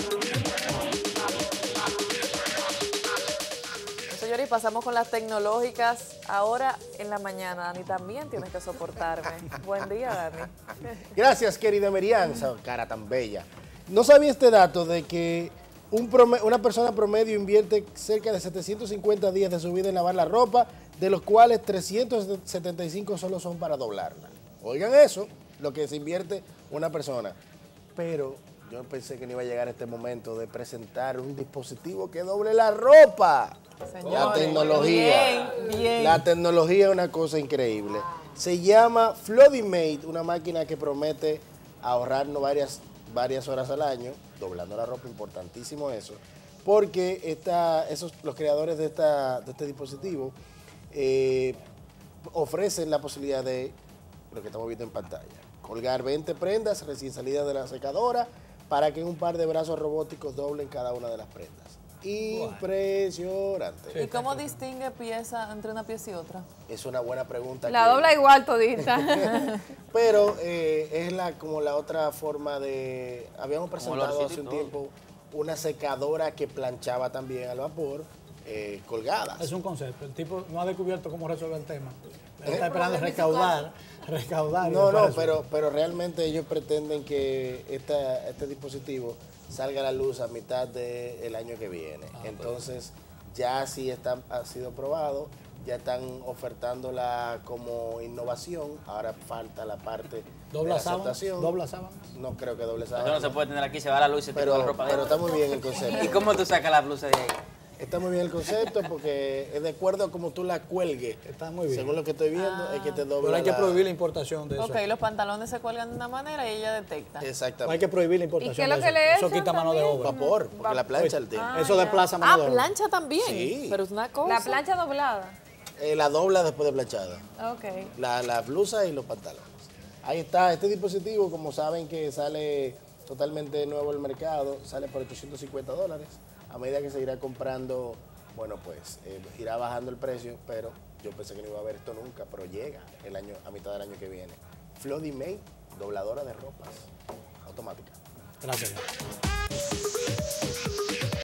Señores, pasamos con las tecnológicas. Ahora en la mañana, Dani, también tienes que soportarme. Buen día, Dani. Gracias, querida Merian, esa cara tan bella. No sabía este dato de que una persona promedio invierte cerca de 750 días de su vida en lavar la ropa, de los cuales 375 solo son para doblarla. Oigan eso, lo que se invierte una persona. Pero yo pensé que no iba a llegar este momento de presentar un dispositivo que doble la ropa. Señores, La tecnología. bien. La tecnología es una cosa increíble. Se llama Floodimate, una máquina que promete ahorrarnos varias horas al año, doblando la ropa, importantísimo eso, porque los creadores de este dispositivo ofrecen la posibilidad de lo que estamos viendo en pantalla, colgar 20 prendas recién salidas de la secadora para que en un par de brazos robóticos doblen cada una de las prendas. Impresionante. ¿Y cómo distingue pieza entre una pieza y otra? Es una buena pregunta. La dobla igual todita. Pero es como la otra forma de... Habíamos presentado hace un tiempo una secadora que planchaba también al vapor, colgadas. Es un concepto. El tipo no ha descubierto cómo resolver el tema. Está esperando recaudar. No, pero realmente ellos pretenden que este dispositivo salga a la luz a mitad del año que viene. Entonces, ya sí ha sido probado, ya están ofertándola como innovación. Ahora falta la parte de la aceptación. ¿Dobla sábanas? No creo que doble Eso sábanas. no se puede tener aquí, se va la luz y se te queda la ropa Pero dentro. está muy bien el concepto. ¿Y cómo tú sacas la blusa de ahí? Está muy bien el concepto porque es de acuerdo a cómo tú la cuelgues. Está muy bien. Según lo que estoy viendo, es que te dobla. Pero hay que prohibir la importación de eso. Ok, los pantalones se cuelgan de una manera y ella detecta. Exactamente. Hay que prohibir la ¿Y importación qué es lo de que eso. le Eso echan quita mano de también? obra. Vapor, porque la plancha el tiempo. Eso desplaza mano de obra. Plancha también. Sí. Pero es una cosa. La plancha doblada. La dobla después de planchada. Ok. La blusa y los pantalones. Ahí está, este dispositivo, como saben que sale totalmente nuevo al mercado, sale por $850. A medida que se irá comprando, bueno, pues irá bajando el precio, pero yo pensé que no iba a haber esto nunca, pero llega a mitad del año que viene. Floodimate, dobladora de ropas automática. Gracias.